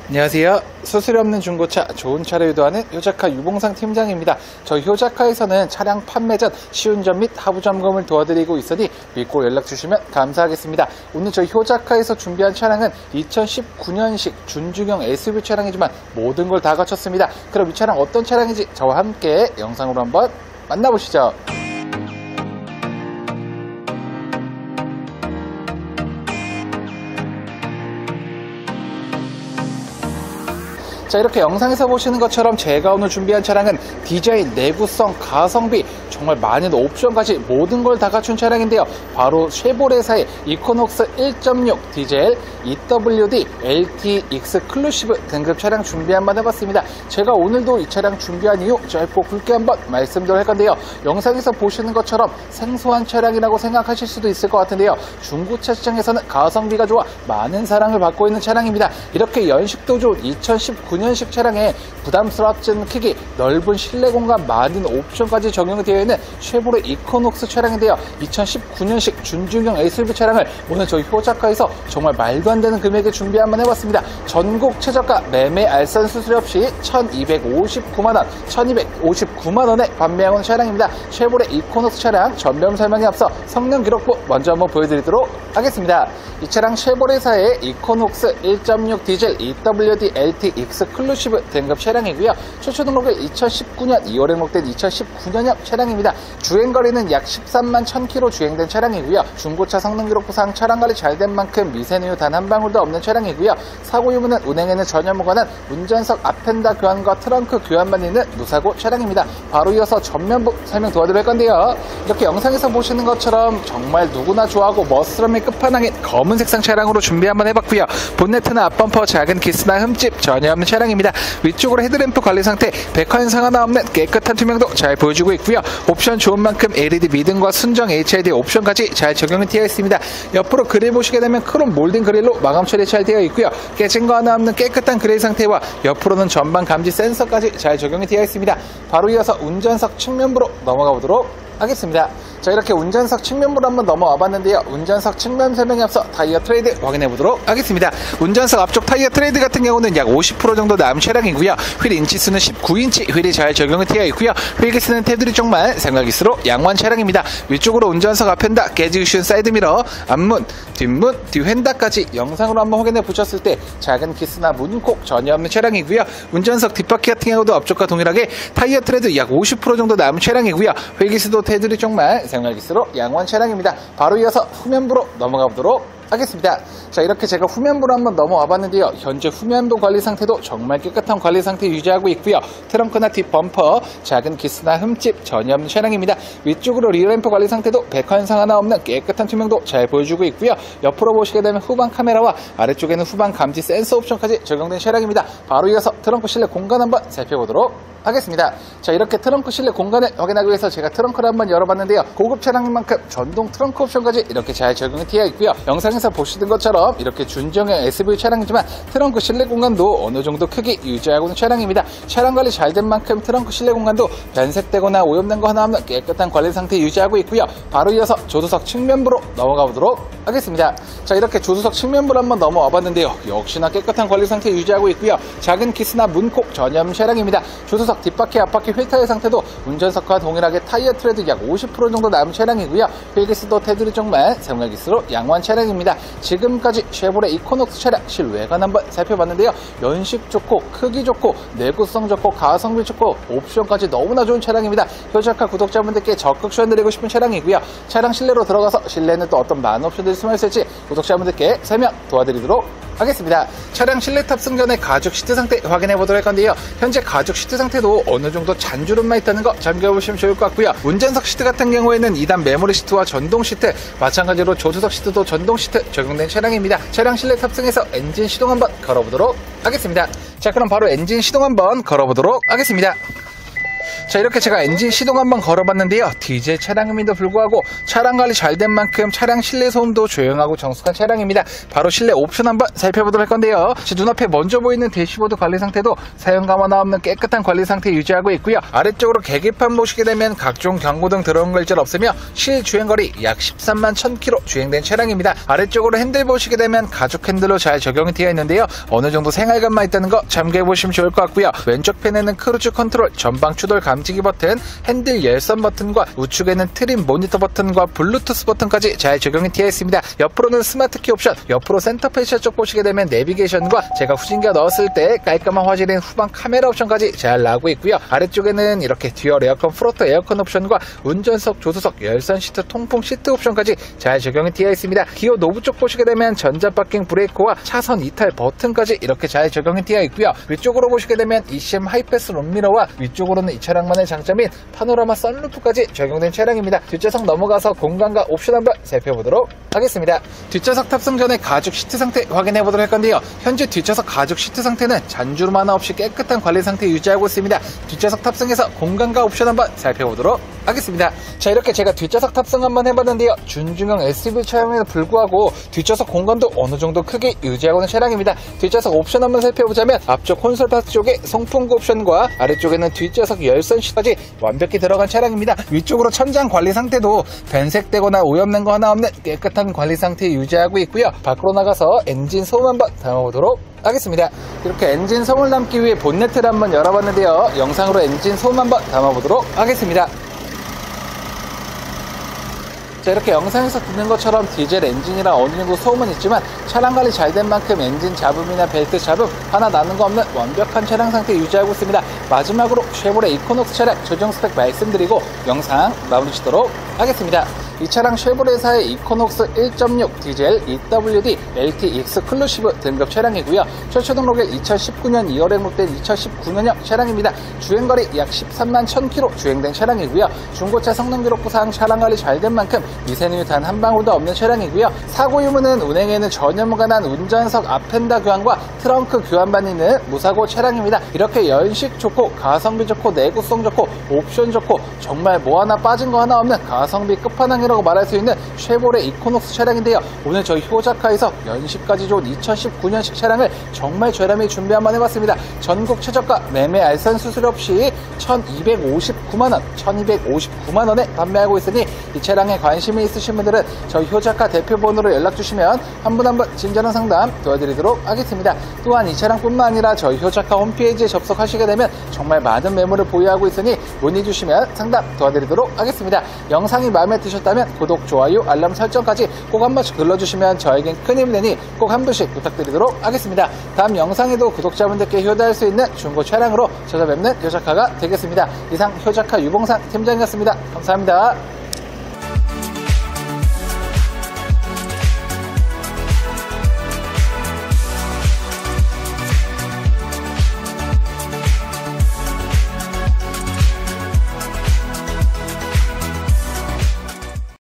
안녕하세요. 수수료 없는 중고차 좋은 차를 유도하는 효자카 유봉상 팀장입니다. 저희 효자카에서는 차량 판매 전 시운전 및 하부 점검을 도와드리고 있으니 믿고 연락 주시면 감사하겠습니다. 오늘 저희 효자카에서 준비한 차량은 2019년식 준중형 SUV 차량이지만 모든 걸 다 갖췄습니다. 그럼 이 차량 어떤 차량인지 저와 함께 영상으로 한번 만나보시죠. 자, 이렇게 영상에서 보시는 것처럼 제가 오늘 준비한 차량은 디자인, 내구성, 가성비, 정말 많은 옵션까지 모든 걸 다 갖춘 차량인데요. 바로 쉐보레사의 이코녹스 1.6 디젤 EWD LT 익스클루시브 등급 차량 준비 한번 해봤습니다. 제가 오늘도 이 차량 준비한 이유 짧고 굵게 한번 말씀드릴 할 건데요. 영상에서 보시는 것처럼 생소한 차량이라고 생각하실 수도 있을 것 같은데요. 중고차 시장에서는 가성비가 좋아 많은 사랑을 받고 있는 차량입니다. 이렇게 연식도 좋은 2019년식 차량에 부담스럽지 않은 크기, 넓은 실내 공간, 많은 옵션까지 적용되어 있는 쉐보레 이코녹스 차량인데요. 2019년식 준중형 SUV 차량을 오늘 저희 효자카에서 정말 말도 안 되는 금액에 준비 한번 해봤습니다. 전국 최저가 매매 알선 수수료 없이 1259만원, 1259만원에 판매하는 차량입니다. 쉐보레 이코녹스 차량 전면 설명에 앞서 성능 기록부 먼저 한번 보여드리도록 하겠습니다. 이 차량 쉐보레사의 이코녹스 1.6 디젤 EWD LT 익스클루시브 등급 차량이고요. 최초 등록일 2019년 2월에 등록된 2019년형 차량입니다. 주행거리는 약 13만 1000km 주행된 차량이고요. 중고차 성능 기록부상 차량관리 잘 된 만큼 미세누유 단 한 방울도 없는 차량이고요. 사고 유무는 운행에는 전혀 무관한 운전석 앞펜다 교환과 트렁크 교환만 있는 무사고 차량입니다. 바로 이어서 전면부 설명 도와드릴 건데요. 이렇게 영상에서 보시는 것처럼 정말 누구나 좋아하고 멋스러움의 끝판왕인 검은 색상 차량으로 준비 한번 해봤고요. 본네트나 앞범퍼 작은 기스나 흠집 전혀 없는 차량입니다. 위쪽으로 헤드램프 관리 상태, 백화 현상 하나 없는 깨끗한 투명도 잘 보여주고 있고요. 옵션 좋은 만큼 LED 미등과 순정 HID 옵션까지 잘 적용이 되어 있습니다. 옆으로 그릴 보시게 되면 크롬 몰딩 그릴로 마감 처리 잘 되어 있고요. 깨진 거 하나 없는 깨끗한 그릴 상태와 옆으로는 전방 감지 센서까지 잘 적용이 되어 있습니다. 바로 이어서 운전석 측면부로 넘어가 보도록 하겠습니다. 자, 이렇게 운전석 측면부로 한번 넘어와 봤는데요. 운전석 측면 설명에 앞서 타이어 트레이드 확인해 보도록 하겠습니다. 운전석 앞쪽 타이어 트레이드 같은 경우는 약 50% 정도 남은 차량이고요. 휠 인치수는 19인치 휠이 잘 적용이 되어 있고요. 휠기스는 테두리 쪽만 생활기스로 양호한 차량입니다. 위쪽으로 운전석 앞펜다, 깨지기 쉬운 사이드미러, 앞문, 뒷문, 뒤휀다까지 영상으로 한번 확인해 보셨을 때 작은 기스나 문콕 전혀 없는 차량이고요. 운전석 뒷바퀴 같은 경우도 앞쪽과 동일하게 타이어 트레이드 약 50% 정도 남은 차량이고요. 휠기스도 테두리 쪽만 생활기스로 양호한 차량입니다. 바로 이어서 후면부로 넘어가 보도록 하겠습니다. 자, 이렇게 제가 후면부로 한번 넘어와 봤는데요. 현재 후면부 관리 상태도 정말 깨끗한 관리 상태 유지하고 있고요. 트렁크나 뒷 범퍼, 작은 기스나 흠집 전혀 없는 차량입니다. 위쪽으로 리어램프 관리 상태도 백화 현상 하나 없는 깨끗한 투명도 잘 보여주고 있고요. 옆으로 보시게 되면 후방 카메라와 아래쪽에는 후방 감지 센서 옵션까지 적용된 차량입니다. 바로 이어서 트렁크 실내 공간 한번 살펴보도록 하겠습니다. 자, 이렇게 트렁크 실내 공간을 확인하기 위해서 제가 트렁크를 한번 열어봤는데요. 고급 차량인 만큼 전동 트렁크 옵션까지 이렇게 잘 적용이 되어 있고요. 영상에서 보시는 것처럼 이렇게 준정형 SUV 차량이지만 트렁크 실내 공간도 어느 정도 크게 유지하고 있는 차량입니다. 차량 관리 잘 된 만큼 트렁크 실내 공간도 변색되거나 오염된 거 하나 없는 깨끗한 관리 상태 유지하고 있고요. 바로 이어서 조수석 측면부로 넘어가 보도록 하겠습니다. 자, 이렇게 조수석 측면부로 한번 넘어와 봤는데요. 역시나 깨끗한 관리 상태 유지하고 있고요. 작은 키스나 문콕 전혀 없는 차량입니다. 조수석 뒷바퀴, 앞바퀴 휠 타이어 상태도 운전석과 동일하게 타이어 트레드 약 50% 정도 남은 차량이고요. 휠기스도 테두리 쪽만 생활기스로 양호한 차량입니다. 지금까지 쉐보레 이코녹스 차량 실외관 한번 살펴봤는데요. 연식 좋고 크기 좋고 내구성 좋고 가성비 좋고 옵션까지 너무나 좋은 차량입니다. 효자카 구독자분들께 적극 추천드리고 싶은 차량이고요. 차량 실내로 들어가서 실내에는 또 어떤 많은 옵션들이 숨어 있을지 구독자분들께 설명 도와드리도록 하겠습니다. 차량 실내 탑승 전에 가죽 시트 상태 확인해 보도록 할 건데요. 현재 가죽 시트 상태도 어느 정도 잔주름만 있다는 거 참고해보시면 좋을 것 같고요. 운전석 시트 같은 경우에는 2단 메모리 시트와 전동 시트, 마찬가지로 조수석 시트도 전동 시트 적용된 차량입니다. 차량 실내 탑승해서 엔진 시동 한번 걸어보도록 하겠습니다. 자, 그럼 바로 엔진 시동 한번 걸어보도록 하겠습니다. 자, 이렇게 제가 엔진 시동 한번 걸어봤는데요. 디젤 차량임에도 불구하고 차량 관리 잘 된 만큼 차량 실내 소음도 조용하고 정숙한 차량입니다. 바로 실내 옵션 한번 살펴보도록 할 건데요. 제 눈앞에 먼저 보이는 대시보드 관리 상태도 사용감 하나 없는 깨끗한 관리 상태 유지하고 있고요. 아래쪽으로 계기판 보시게 되면 각종 경고등 들어온 글자는 없으며 실주행거리 약 13만 1000km 주행된 차량입니다. 아래쪽으로 핸들 보시게 되면 가죽 핸들로 잘 적용이 되어 있는데요. 어느 정도 생활감만 있다는 거 참고해 보시면 좋을 것 같고요. 왼쪽 편에는 크루즈 컨트롤, 전방 추돌 감지기 버튼, 핸들 열선 버튼과 우측에는 트림 모니터 버튼과 블루투스 버튼까지 잘 적용이 되어 있습니다. 옆으로는 스마트키 옵션, 옆으로 센터 페시아 쪽 보시게 되면 내비게이션과 제가 후진기어 넣었을 때 깔끔한 화질인 후방 카메라 옵션까지 잘 나오고 있고요. 아래쪽에는 이렇게 듀얼 에어컨 프로토 에어컨 옵션과 운전석, 조수석, 열선 시트, 통풍 시트 옵션까지 잘 적용이 되어 있습니다. 기어 노브 쪽 보시게 되면 전자 파킹 브레이크와 차선 이탈 버튼까지 이렇게 잘 적용이 되어 있고요. 위쪽으로 보시게 되면 ECM 하이패스 룸미러와 위쪽으로는 이 차량만의 장점인 파노라마 선루프까지 적용된 차량입니다. 뒷좌석 넘어가서 공간과 옵션 한번 살펴보도록 하겠습니다. 뒷좌석 탑승 전에 가죽 시트 상태 확인해 보도록 할 건데요. 현재 뒷좌석 가죽 시트 상태는 잔주름 하나 없이 깨끗한 관리 상태 유지하고 있습니다. 뒷좌석 탑승해서 공간과 옵션 한번 살펴보도록 하겠습니다. 자, 이렇게 제가 뒷좌석 탑승 한번 해봤는데요. 준중형 SUV 차량에도 불구하고 뒷좌석 공간도 어느 정도 크게 유지하고 있는 차량입니다. 뒷좌석 옵션 한번 살펴보자면 앞쪽 콘솔 파트 쪽에 송풍구 옵션과 아래쪽에는 뒷좌석 열선 시트까지 완벽히 들어간 차량입니다. 위쪽으로 천장 관리 상태도 변색되거나 오염된 거 하나 없는 깨끗한 관리 상태 유지하고 있고요. 밖으로 나가서 엔진 소음 한번 담아보도록 하겠습니다. 이렇게 엔진 소음을 담기 위해 본네트를 한번 열어봤는데요. 영상으로 엔진 소음 한번 담아보도록 하겠습니다. 자, 이렇게 영상에서 듣는 것처럼 디젤 엔진이라 어느 정도 소음은 있지만 차량 관리 잘 된 만큼 엔진 잡음이나 벨트 잡음 하나 나는 거 없는 완벽한 차량 상태 유지하고 있습니다. 마지막으로 쉐보레 이코녹스 차량 최종 스펙 말씀드리고 영상 마무리 짓도록 하겠습니다. 이 차량 쉐보레사의 이코녹스 1.6 디젤 EWD LT 익스클루시브 등급 차량이고요. 최초 등록일 2019년 2월에 등록된 2019년형 차량입니다. 주행거리 약 13만 1000km 주행된 차량이고요. 중고차 성능기록부상 차량 관리 잘 된 만큼 미세누유 단 한 방울도 없는 차량이고요. 사고 유무는 운행에는 전혀 무관한 운전석 앞펜다 교환과 트렁크 교환만 있는 무사고 차량입니다. 이렇게 연식 좋고 가성비 좋고 내구성 좋고 옵션 좋고 정말 뭐 하나 빠진 거 하나 없는 가성비 끝판왕이라고 말할 수 있는 쉐보레 이코녹스 차량인데요. 오늘 저희 효자카에서 연식까지 좋은 2019년식 차량을 정말 저렴히 준비 한번 해봤습니다. 전국 최저가 매매 알선 수수료 없이 1259만원 1259만원에 판매하고 있으니 이 차량에 관심이 있으신 분들은 저희 효자카 대표번호로 연락주시면 한 분 한 분 친절한 상담 도와드리도록 하겠습니다. 또한 이 차량뿐만 아니라 저희 효자카 홈페이지에 접속하시게 되면 정말 많은 매물을 보유하고 있으니 문의주시면 상담 도와드리도록 하겠습니다. 영상이 마음에 드셨다면 구독, 좋아요, 알람 설정까지 꼭 한 번씩 눌러주시면 저에겐 큰 힘이 되니 꼭 한 분씩 부탁드리도록 하겠습니다. 다음 영상에도 구독자분들께 효도할 수 있는 중고 차량으로 찾아뵙는 효자카가 되겠습니다. 이상 효자카 유봉상 팀장이었습니다. 감사합니다.